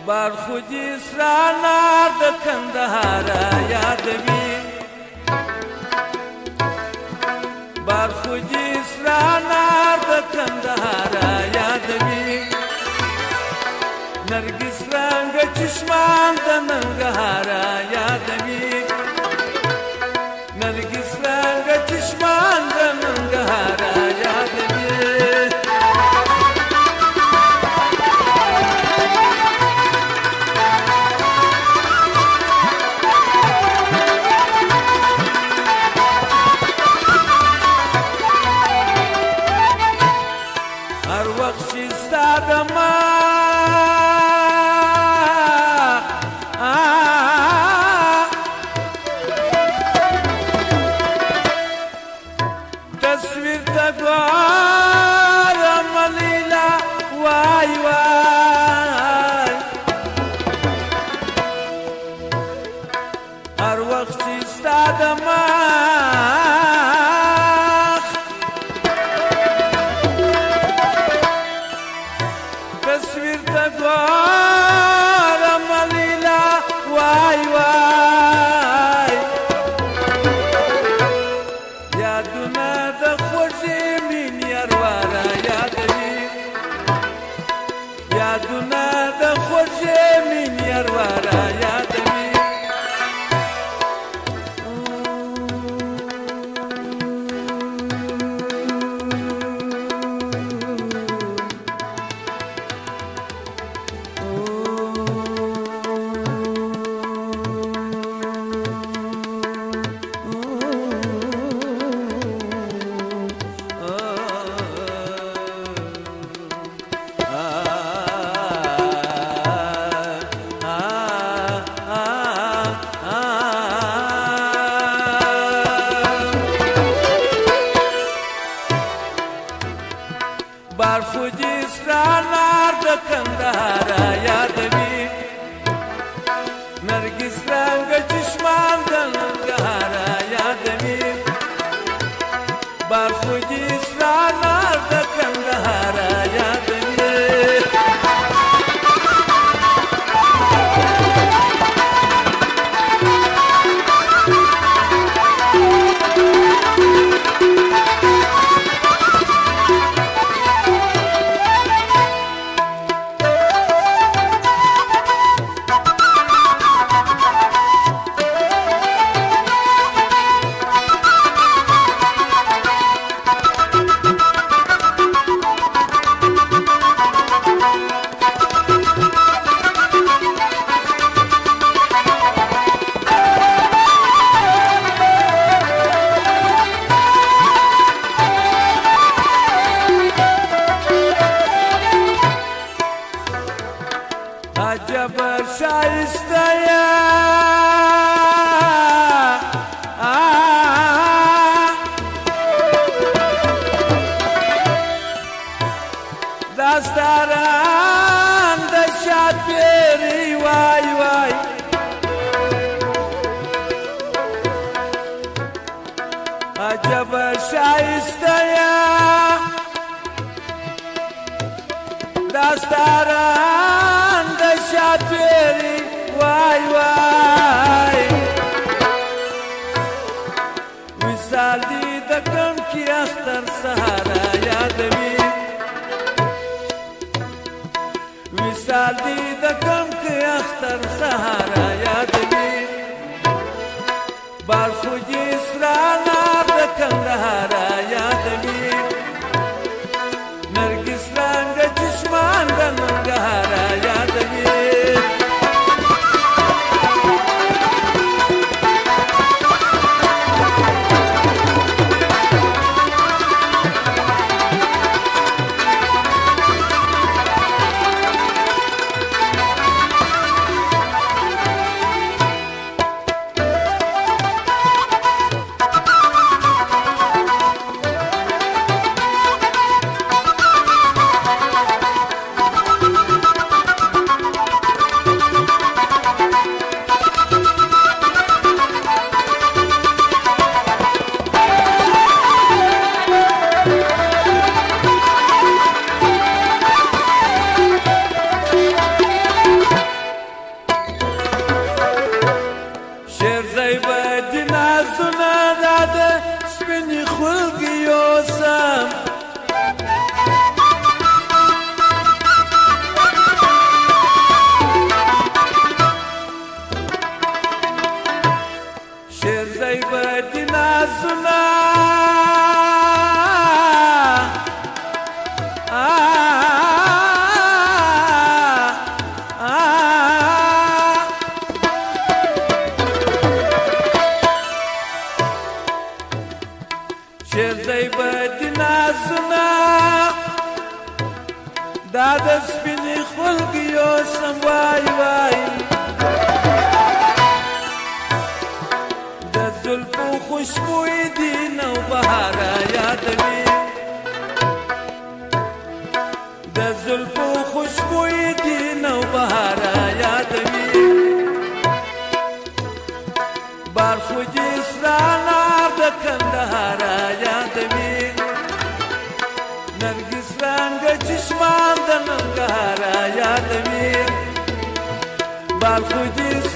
بارخودی سرانار د کندهار یادوي بارخودی سرانار د کندهار یادوي نرګس رنگ چشمان د ننګهار یادوي نرګس رنگ چشمان د ننګهار یادوي تصویر تگوارم لیلا وای وای هر وقت استادم تصویر تگوارم لیلا وای وای یادونه د خوږې مینې ارواره یادوي یادونه د خوږې مینې ارواره یادوي بارخودی سرانار د کندهار یادوي نرګس رنګ چشمان د ننګهار یادوي بارخودی سرانار د کندهار یادوي عجب شایسته یا داستاران د شاپیری وای وای عجب شایسته یا داستاران د شاپیری وای وای وصال دی د کم کی اختر سهارا یادوي وصال دی د کم کی اختر سهارا یادوي بارخودی سرانار د کندهار یادوي نرګس رنګ چشمان د ننګهار یادوي سپینې خولګیو سم وای وای د زلفو خوشبوی دي نوبهاره یادوي د زلفو خوشبوی دي نوبهاره یادوي بار خو دې سره انار د کندهاره یادوي نرګس رنګه چشمان د ننګرهاره یادوي بار خو دې